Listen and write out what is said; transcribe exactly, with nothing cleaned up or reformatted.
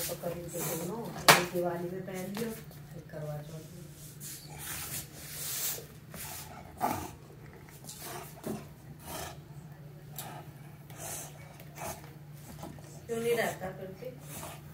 तो खरीद के दोनों, एक दिवाली में पहन लियो, एक करवा चौथ में। क्यों नहीं रहता फिर भी?